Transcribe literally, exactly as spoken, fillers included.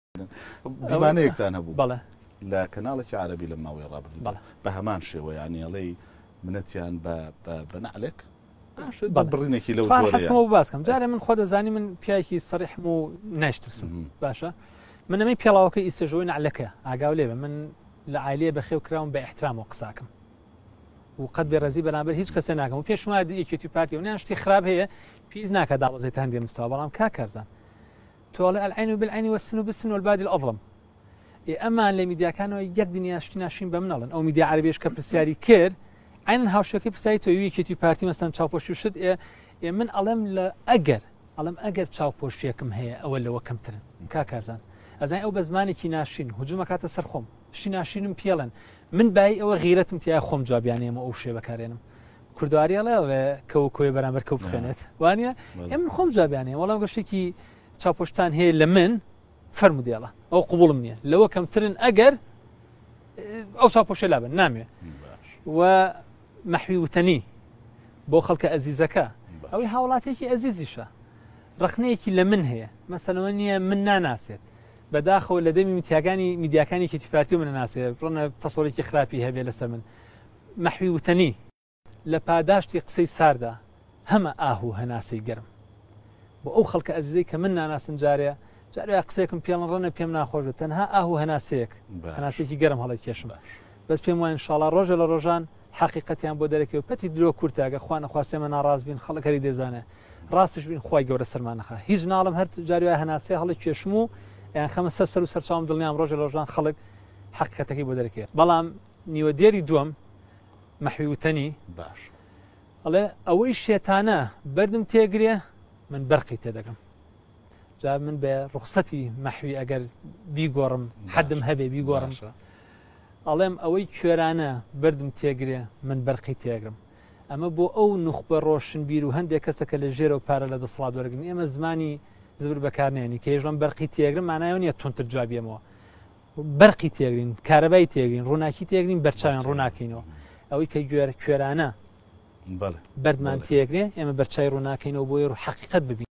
دیمانەیەک چان هەبوو بەڵێ لە کەناڵێکی عەرەبی لە ماوەی ڕابردوودا بەڵێ بە هەمان شێوە یانیڵەی منەتیان بە نەعلێک بڕینێکی لەو حەسکەمەوە باسکەم جارێ من خۆ دەزانی من پیاکی سەریحم و نایشترسم باشە من ئەمەی پێڵاوەکەی ئیسەژەوەی نەعلەکە ئاگاو لێبە من لە عایلەیە بەخێو کراوم بە ئیحترامەوە قساکەم و قەت بێڕەزی بەرامبەر هیچ کەسێ ناکەم و پێش وایە یەکێتی پارتی و نان شتی خراپ هەیە پیس ناکە داوەزەی هەندێ مستەوە بەڵام کا کارزان تۆڵێ العین بالعین والسن بالسن والبادي الأظلم ئەمان لە میدیاکانەوە یەک دنیا شتی ناشین بە منەڵن ئەو میدیا عەرەبیش کە پرسیاری کرد عینەن هاوشێکی پرسیاری تۆ یەکێتی پارتی مەسەن چاوپۆشی شت ئێ من ئەڵێم لە ئەگەر ئەڵێم ئەگەر چاوپۆشیەکم هەیە ئەوە لەوە کەمترن کا کارزان ئەزای ئەو بە زمانێکی ناشین هجوومە کاتە سەر خۆم شتی ناشینم پێڵێن من بای ئەوە غیرەتم تیا خۆم جوابیانێمە ئەو شێ بەکارێنم کوردواریڵێ کەو کۆی بەرامبەر کەوت بخێنێت وانە ئێمە خۆم جوابیانێ وەڵام گەشتێکی چاوپۆشتان هەیە لە من فەرمودێڵە ئەو قوبوڵم نییە لەوە کەمترن ئەگەر ئەو چاوپۆشە لابن نامێ و مەحوی وتەنی بۆ خەڵکە ئەزیزەکە ئەوەی هاوڵاتێکی ئەزیزیشە ڕخنەیەکی لە من هەیە مەسەلەوە نییە من ناناسێت بەداخەوە لە دەمی میتیاگانی میدیاکانی کێتی پارتی و من ناسێت ڕەنە تەسەڵێکی خراپی هەبێ لەسەر من مەحوی وتەنی لە پاداشتی قسەی ساردا هەمە ئاهوو هەناسەی گەرم بۆ ئەو خەڵکە ئەزیزەی کە من ناناسن جارێ جارێ قسێکم پێڵن ڕەنە پێم ناخۆشە تەنها ئاهوو هەناسەیەک هەناسێکی گەرم هەڵی کێشم بەس پێم وایە ئینشاڵڵا ڕۆژە لە ڕۆژان حقیقەتیان بۆ دەرەکەوە پەتی درۆ کورتاگە خوا نەخواستێمە ناڕاست بین خەڵکەری دێزانێ ڕاستش بین خوای گەورە سەرمانەخە هیچ ناڵم هەر جاروای هەناسەیە هەڵی کێشم و یان خەمە سەر سەر و سەرچاوم دڵنیام ڕۆژە لە ڕۆژان خەڵک حقیقەتەکەی بۆ دەرەکەوێت بەڵام نیوە دیێری دووەم مەحوی وتەنی باش ئەڵێ ئەوەی شێتانە بەردم تێگرێ من بەرقی تێدەگەم جا من بە ڕوخسەتی مەحوی ئەگەر بیگۆڕم حەدم هەبێ بیگۆڕم ئەڵێم ئەوەی کوێرانە بەردم تێگرێ من بەرقی تێگرم ئەمە بۆ ئەو نوخبە ڕۆشنبیر و هەندێک کەسەکە لە ژێرە و پارە لە دەسەڵات وەرگن ئێمە زمانی زبر بەکارنێنی کە ێژڵم بەرقی تێگرم مانایە نیە تونتر جوابیەمەوە بەرقی تێگرین کارەبای تێگرین ڕووناکی تێگرین بەرچاویان ڕووناکەینەوە ئەوەی کە گوێر کوێرانە بەردمان تێگرێ ئێمە بەرچای ڕووناکەینەوە بۆی ڕوو حەقیقەت ببین